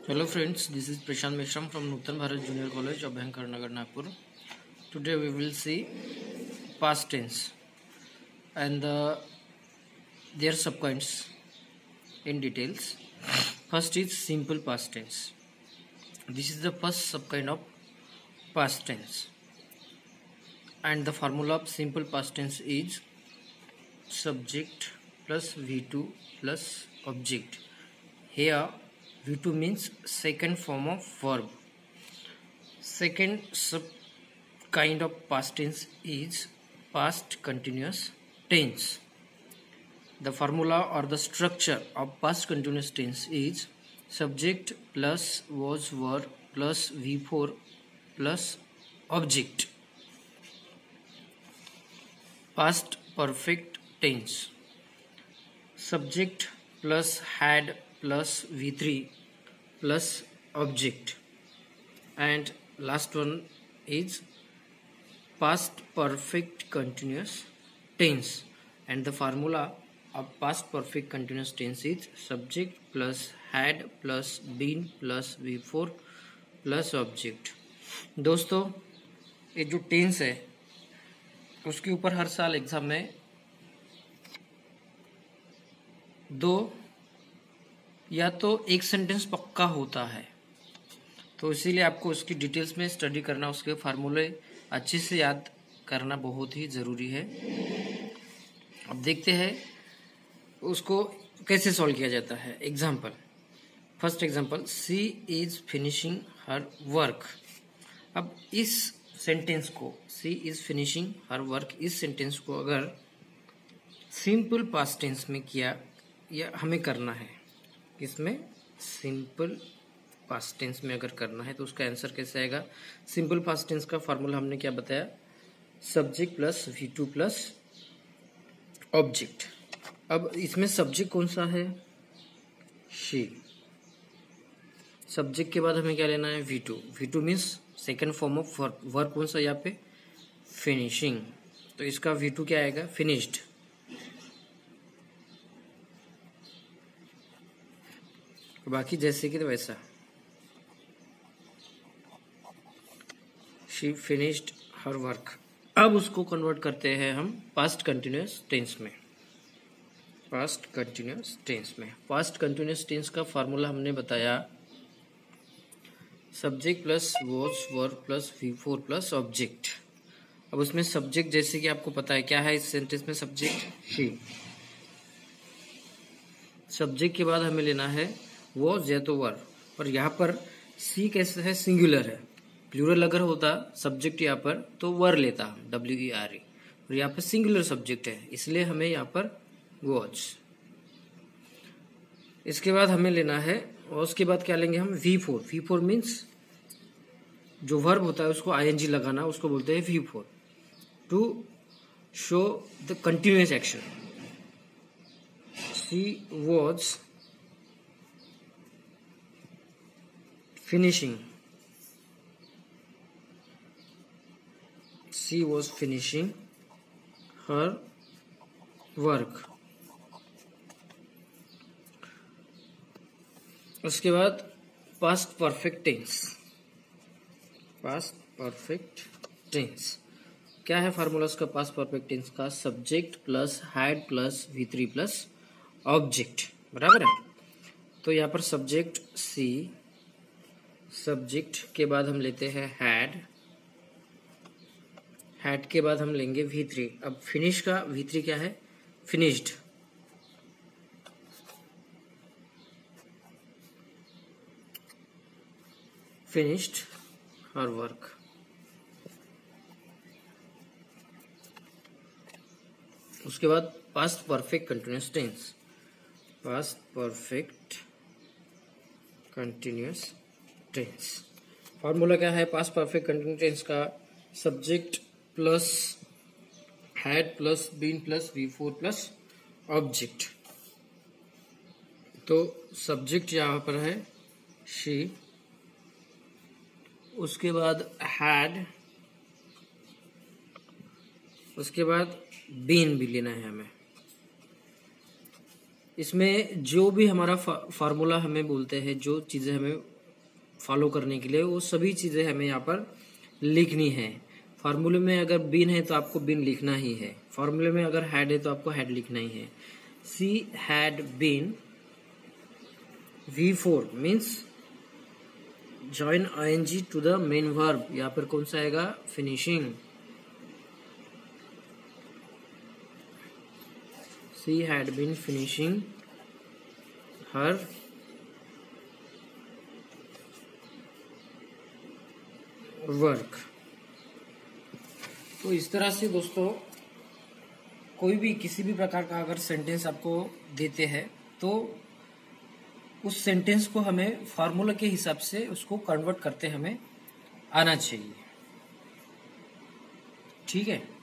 Hello friends, this is Prashant Mishram from Nutan Bharat Junior College of Bhankar Nagar, Nagpur. Today we will see past tense and their subkinds in details. First is simple past tense. This is the first subkind of past tense, and the formula of simple past tense is subject plus V2 plus object. Here V2 means second form of verb. Second kind of past tense is past continuous tense. The formula or the structure of past continuous tense is subject plus was were plus V4 plus object. Past perfect tense. Subject plus had plus V3 plus object, and last one is past perfect continuous tense, and the formula of past perfect continuous tense is subject plus had plus been plus V4 plus object. दोस्तों, ये जो tense है उसके ऊपर हर साल exam में दो या तो एक सेंटेंस पक्का होता है, तो इसीलिए आपको उसकी डिटेल्स में स्टडी करना, उसके फार्मूले अच्छे से याद करना बहुत ही ज़रूरी है। अब देखते हैं उसको कैसे सॉल्व किया जाता है। Example, first example, she is finishing her work. अब इस सेंटेंस को, she is finishing her work, इस सेंटेंस को अगर सिंपल पास्ट टेंस में किया या हमें करना है, इसमें सिंपल पास्ट टेंस में अगर करना है तो उसका आंसर कैसे आएगा। सिंपल पास्ट टेंस का फॉर्मूला हमने क्या बताया, subject plus V2 plus object. अब इसमें सब्जेक्ट कौन सा है, शी। सब्जेक्ट के बाद हमें क्या लेना है, V2। V2 means second form of verb. Verb कौन सा यहाँ पे, फिनिशिंग, तो इसका V2 क्या आएगा, फिनिश्ड। बाकी जैसे कि तो वैसा, शी फिनिश्ड हर वर्क। अब उसको कन्वर्ट करते हैं हम पास्ट कंटिन्यूस टेंस में। पास्ट कंटिन्यूस टेंस में, पास्ट कंटिन्यूस टेंस का फॉर्मूला हमने बताया subject plus was were plus V4 plus object. अब उसमें सब्जेक्ट जैसे कि आपको पता है क्या है इस सेंटेंस में, सब्जेक्ट शी। सब्जेक्ट के बाद हमें लेना है वॉज या तो वर, और यहाँ पर सी कैसे है, सिंगुलर है। प्लूरल अगर होता सब्जेक्ट यहाँ पर तो वर लेता हम, WERE, और यहाँ पर सिंगुलर सब्जेक्ट है इसलिए हमें यहाँ पर वॉज। इसके बाद हमें लेना है, और उसके बाद क्या लेंगे हम, V4। V4 मीन्स जो वर्ब होता है उसको ING लगाना, उसको बोलते हैं V4, to show the continuous action. She was finishing, she was finishing her work। उसके बाद past perfect tense. Past perfect tense क्या है फार्मूला उसका, पास्ट परफेक्ट टेंस का subject plus had plus V3 plus object, बराबर है। तो यहाँ पर सब्जेक्ट सी, सब्जेक्ट के बाद हम लेते हैं हैड, हैड के बाद हम लेंगे V3। अब फिनिश का V3 क्या है, फिनिश्ड। फिनिश्ड हर वर्क। उसके बाद past perfect continuous tense. Past perfect continuous tense formula क्या है, पास्ट परफेक्ट कंटिन्यूअस टेंस का subject plus had plus been plus V4 plus object. तो सब्जेक्ट यहाँ पर है शी, उसके बाद हैड, उसके बाद बीन भी लेना है हमें। इसमें जो भी हमारा फार्मूला हमें बोलते हैं, जो चीज़ें हमें फॉलो करने के लिए, वो सभी चीज़ें हमें यहाँ पर लिखनी है। फार्मूले में अगर बीन है तो आपको बीन लिखना ही है, फार्मूले में अगर हैड है तो आपको हैड लिखना ही है। She had been V4 means join ing to the main verb, यहाँ पर कौन सा आएगा, finishing. She had been finishing her work. तो इस तरह से दोस्तों कोई भी किसी भी प्रकार का अगर सेंटेंस आपको देते हैं तो उस सेंटेंस को हमें फार्मूला के हिसाब से उसको कन्वर्ट करते हमें आना चाहिए, ठीक है।